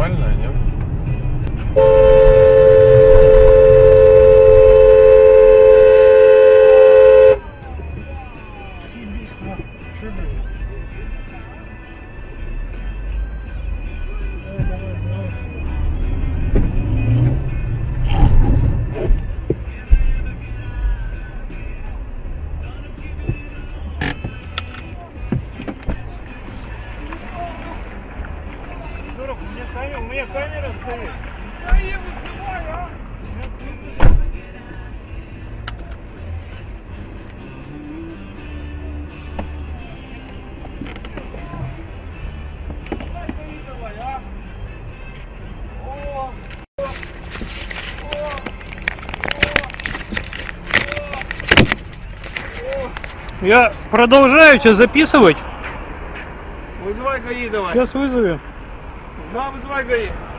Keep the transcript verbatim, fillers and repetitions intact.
нормальная, нет? У меня камера стоит. Я ее вызываю, а? Давай, а? О! Я продолжаю тебя записывать. Вызывай ГАИ давай. Сейчас вызовем. Да, вызывай ГАИ.